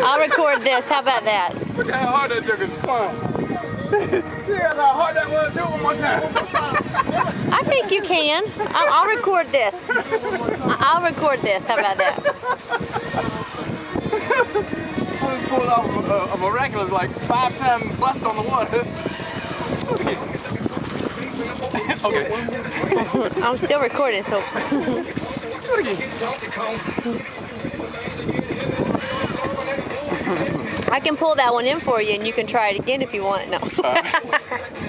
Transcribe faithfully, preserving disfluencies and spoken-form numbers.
I'll record this. How about that? Look how hard that joke is fun. See how hard that was? Do it one more time. I think you can. I'll, I'll record this. I'll record this. How about that? I just pulled off a, a miraculous like five times bust on the water. Okay. I'm still recording, so. I can pull that one in for you, and you can try it again if you want. No.